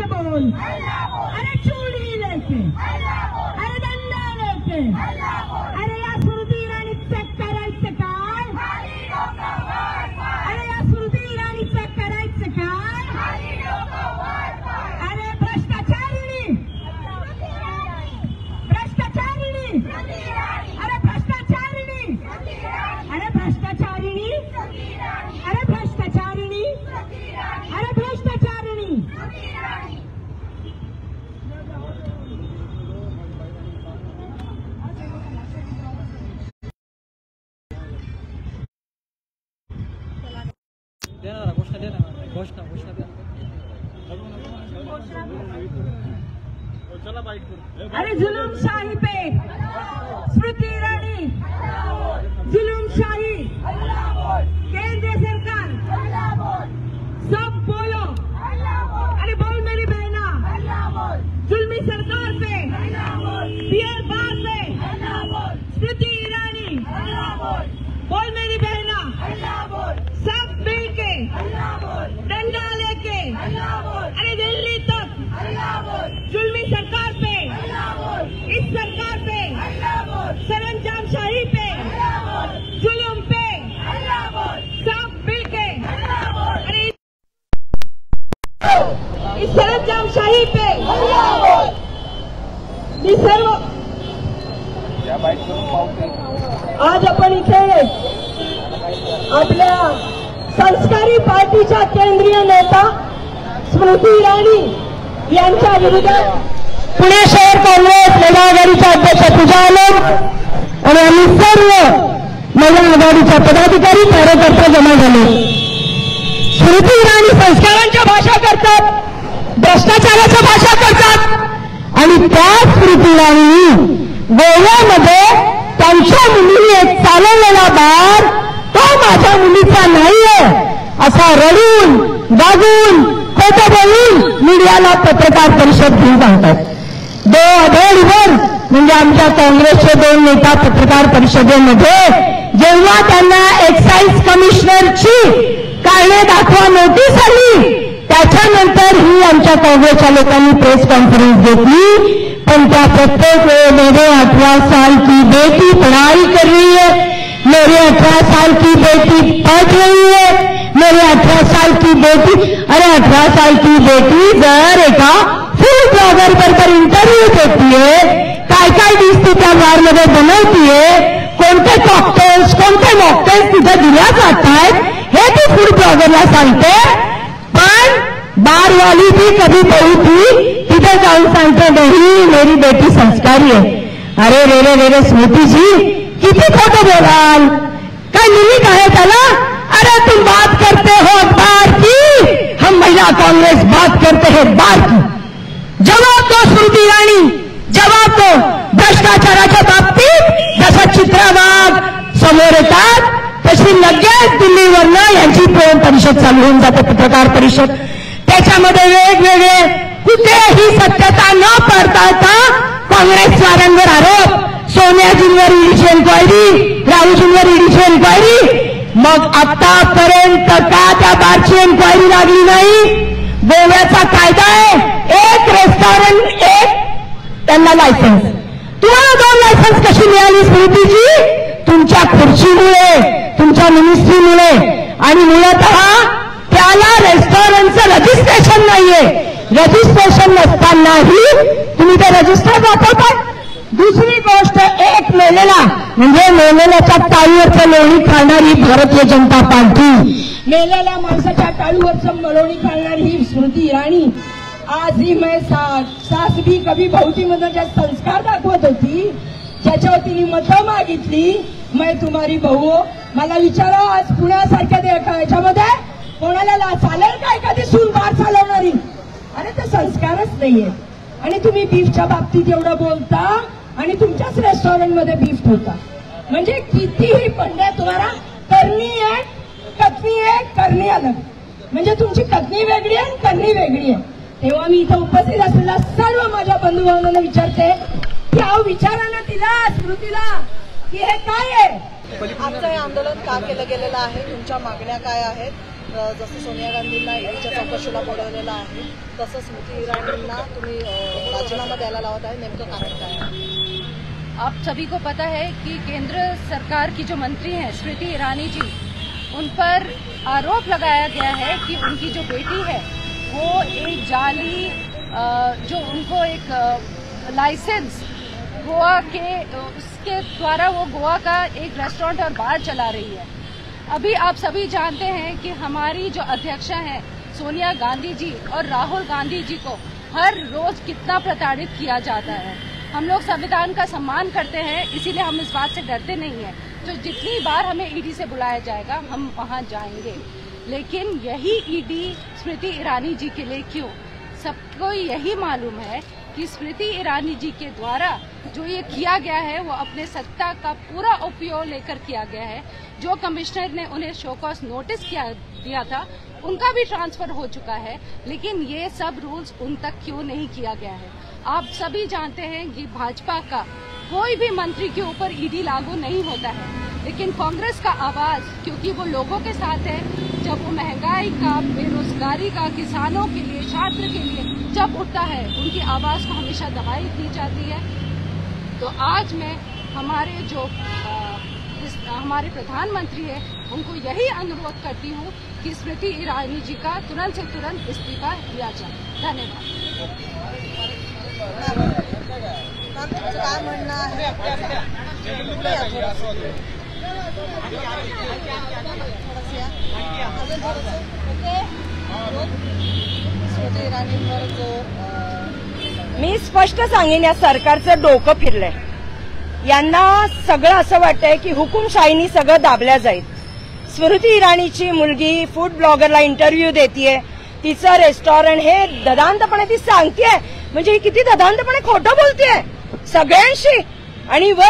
से बोल, अरे चूड़ी लेके, अरे दंडा लेके, अरे या स्मृती इराणीचं करायचं काय? अरे या स्मृती इराणीचं करायचं काय? अरे भ्रष्टाचारिणी, भ्रष्टाचारिणी, अरे भ्रष्टाचारिणी, अरे भ्रष्टाचारिणी, अरे भ्रष्टाचारिणी, अरे भ्रष्टाचारिणी. अरे जुलूमशाही पे स्मृति ईरानी, जुलूमशाही, केंद्र सरकार, सब बोलो, अरे बोल मेरी बहना, जुल्मी सरकार पे, बियर बार पे, स्मृति ईरानी, बोल मेरी बहना, सब मिलके, डंडा लेके, अरे दिल्ली तक, जुल्मी सरकार पे, इस सरकार पे, सरंजामशाही पे, जुल्म पे, सब मिलके, अरे इस सरंजामशाही पे मी सर्व आज आपण इथे आपल्या संस्कारी पार्टीच्या केंद्रीय नेता स्मृती इराणी यांच्या विरोधात पुणे शहर काँग्रेस महिला आघाडीच्या अध्यक्ष पूजा आलम आणि आम्ही सर्व महिला आघाडीच्या पदाधिकारी कार्यकर्ते जमा झाले. स्मृती इराणी संस्कारांच्या भाषा करतात, भ्रष्टाचाराच्या भाषा करतात आणि त्याच स्मृती इराणी गोव्यामध्ये त्यांच्या मुलीने चालवलेला बार तो माझ्या मुलीचा नाहीये असा रडून गागून खोटं बोलून मीडियाला पत्रकार परिषद घेऊन सांगतात. आठवड्याभर म्हणजे आमच्या काँग्रेसचे 2 नेता पत्रकार परिषदेमध्ये जेव्हा त्यांना एक्साईज कमिशनरची कारणे दाखवा नोटीस आली त्याच्यानंतर ही आमच्या काँग्रेसच्या लोकांनी प्रेस कॉन्फ्रेन्स घेतली. पण त्या प्रत्येक वेळेमध्ये 18 साल की बेटी पढ़ाई कर रही है, मेरे 18 साल की बेटी पढ़ रही है, मेरे 18 साल की बेटी, अरे 18 साल की बेटी जर एका फूड ब्लॉगर बरोबर इंटरव्ह्यू देतीये, काय काय दिसते त्या बारमध्ये बनवतीये, कोणते कॉकटेल्स कोणते मॉकटेल्स तिथे दिल्या जात आहेत हे ती फूड ब्लॉगरला सांगते. पण बारवाली भी कभी बहू थी तिथे जाऊन सांगते नहीं मेरी बेटी संस्कारी है. अरे रे रे रे रे स्मृती जी किती खोटं बोलाल, काय लिमिट आहे त्याला? अरे तुम बात करते हो बार की, हम महिला कांग्रेस बात करते हैं बार की. जवाब दो स्मृती इराणी, जवाब दो. भ्रष्टाचाराच्या बाबतीत जसं चित्रवाग समोर येतात तशी लगेच दिल्लीवरनं यांची प्रेम परिषद चालू होऊन जाते, पत्रकार परिषद. त्याच्यामध्ये वेगवेगळे कुठेही सत्यता न पडताळता काँग्रेसवाल्यांवर आरोप, सोनियाजींवर ईडीची एन्क्वायरी, राहुलजींवर ईडीची एन्क्वायरी. मग आतापर्यंत का त्या बारची एन्क्वायरी लागली नाही? गोव्याचा कायदा आहे, एक रेस्टॉरंट एक त्यांना लायसन्स. तुम्हाला 2 लायसन्स कशी मिळाली स्मृतीजी? तुमच्या खुर्चीमुळे, तुमच्या मिनिस्ट्रीमुळे. आणि मूलतः त्याला रेस्टॉरंटचं रजिस्ट्रेशन नाहीये. रजिस्ट्रेशन नसतानाही तुम्ही ते रजिस्टर दाखवताय. दुसरी गोष्ट, एक मेलेला म्हणजे मेलेल्याच्या टाळीवरचं लोणी खाणारी भारतीय जनता पार्टी, मेलेल्या माणसाच्या टाळीवरचं लोणी खाणारी ही स्मृती इराणी आज ही मैं सास भी कभी बहुती मध्ये ज्या संस्कार दाखवत होती ज्याच्यावर तिने मतं मागितली, मैं तुम्हारी बहू. मला विचारा आज पुण्यासारख्या याच्यामध्ये कोणाला चालेल का एखादी सून बार चालवणारी? अरे ते संस्कारच नाहीये. आणि तुम्ही बीफच्या बाबतीत एवढं बोलता आणि तुमच्याच रेस्टॉरंटमध्ये बीफ ठेवता. म्हणजे कितीही पंड्या तुम्हाला करणी आहे, कथनी आहे, करणी अलग. म्हणजे तुमची कथनी वेगळी आहे, करणी वेगळी आहे. तेव्हा मी इथं उपस्थित असलेल्या सर्व माझ्या बंधुभावांना विचारते की अहो विचारा ना तिला, स्मृतीला, की हे काय आहे? आजचं हे आंदोलन का केलं गेलेलं आहे, तुमच्या मागण्या काय आहेत जसं सोनिया गांधींना ईडीच्या चौकशीला बोलवलेलं आहे तसं स्मृती इराणींना तुम्ही राजीनामा द्यायला लावत आहे, नेमकं कारण काय आहे? आप सभी को पता है कि केंद्र सरकार की जो मंत्री हैं स्मृति ईरानी जी, उन पर आरोप लगाया गया है कि उनकी जो बेटी है वो एक जाली जो उनको एक लाइसेंस गोवा के उसके द्वारा वो गोवा का एक रेस्टोरेंट और बार चला रही है। अभी आप सभी जानते हैं कि हमारी जो अध्यक्षा हैं सोनिया गांधी जी और राहुल गांधी जी को हर रोज कितना प्रताड़ित किया जाता है। हम लोग संविधान का सम्मान करते हैं, इसीलिए हम इस बात से डरते नहीं हैं। तो जितनी बार हमें ईडी से बुलाया जाएगा हम वहां जाएंगे, लेकिन यही ईडी स्मृति ईरानी जी के लिए क्यों? सबको यही मालूम है कि स्मृति ईरानी जी के द्वारा जो ये किया गया है वो अपने सत्ता का पूरा उपयोग लेकर किया गया है। जो कमिश्नर ने उन्हें शो कॉज नोटिस दिया था उनका भी ट्रांसफर हो चुका है, लेकिन ये सब रूल्स उन तक क्यों नहीं किया गया है? आप सभी जानते हैं कि भाजपा का कोई भी मंत्री के ऊपर ईडी लागू नहीं होता है, लेकिन कांग्रेस का आवाज क्योंकि वो लोगों के साथ है, जब वो महंगाई का, बेरोजगारी का, किसानों के लिए, छात्र के लिए जब उठता है उनकी आवाज को हमेशा दबाई दी जाती है। तो आज मैं हमारे प्रधानमंत्री है उनको यही अनुरोध करती हूँ कि स्मृति ईरानी जी का तुरंत से तुरंत इस्तीफा दिया जाए। धन्यवाद। काय म्हणणं आहे? स्मृती इराणींवर जो मी स्पष्ट सांगेन, या सरकारचं डोकं फिरलंय. यांना सगळं असं वाटतंय की हुकुमशाहीनी सगळं दाबल्या जाईल. स्मृती इराणीची मुलगी फूड ब्लॉगरला इंटरव्ह्यू देतीये, तिचं रेस्टॉरंट हे ददांतपणे ती सांगतेय, म्हणजे ही किती ददांतपणे खोटं बोलतेय सगळ्यांशी. आणि वर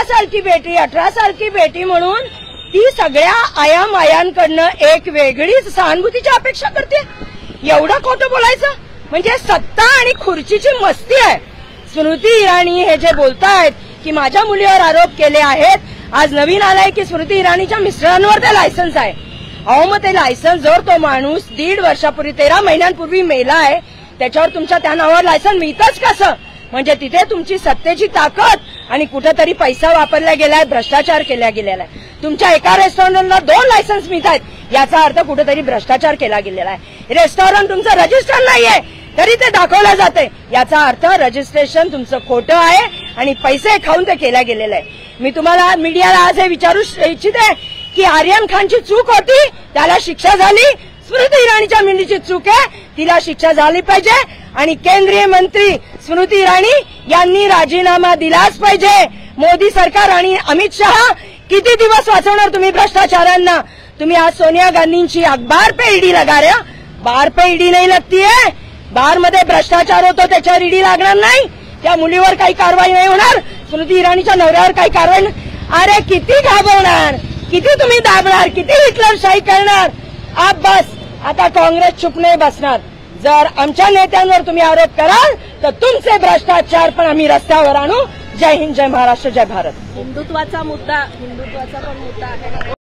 18 सालची बेटी म्हणून ती सगळ्या आयामायांकडनं एक वेगळीच सहानुभूतीची अपेक्षा करते. एवढं खोटं बोलायचं म्हणजे सत्ता आणि खुर्चीची मस्ती आहे. स्मृती इराणी हे जे बोलतायत की माझ्या मुलीवर आरोप केले आहेत, आज नवीन आलाय की स्मृती इराणीच्या मिस्टरांवर ते लायसन्स आहे. अहो मग ते लायसन्स जर तो माणूस 1.5 वर्षापूर्वी 13 महिन्यांपूर्वी मेला आहे, त्याच्यावर तुमच्या त्या नावावर लायसन्स मिळतच कसं? म्हणजे तिथे तुमची सत्तेची ताकद आणि कुठेतरी पैसा वापरला गेलाय, भ्रष्टाचार केला गेलेला आहे. तुमच्या एका रेस्टॉरंटला 2 लायसन्स मिळतात, याचा अर्थ कुठेतरी भ्रष्टाचार केला गेलेला आहे. रेस्टॉरंट तुमचं रजिस्टर नाहीये तरी ते दाखवलं जाते, याचा अर्थ रजिस्ट्रेशन तुमचं खोटं आहे आणि पैसे खाऊन ते केलं गेलेलं आहे. मी तुम्हाला मीडियाला आज हे विचारू इच्छिते की आर्यन खानची चूक होती, त्याला शिक्षा झाली. स्मृती इराणीच्या मुलीची चूक आहे, तिला शिक्षा झाली पाहिजे. आणि केंद्रीय मंत्री स्मृती इराणी यांनी राजीनामा दिलाच पाहिजे. मोदी सरकार आणि अमित शहा किती दिवस वाचवणार तुम्ही भ्रष्टाचारांना? तुम्ही आज सोनिया गांधींची अखबार पे ईडी लगा रहे हो. बार पे ईडी नहीं लगती है. बार मध्ये भ्रष्टाचार होतो त्याच्यावर ईडी लागणार नाही. त्या मुलीवर काही कारवाई नाही होणार, स्मृती इराणीच्या नवऱ्यावर काही कारवाई नाही. अरे किती घाबवणार, किती तुम्ही दाबणार, किती हिटलरशाही करणार? आप बस आता काँग्रेस चुप नाही बसणार. जर आमच्या नेत्यांवर तुम्ही आरोप कराल तर तुमचे भ्रष्टाचार पण आम्ही रस्त्यावर आणू. जय हिंद, जय महाराष्ट्र, जय भारत. हिंदुत्वाचा पण मुद्दा आहे.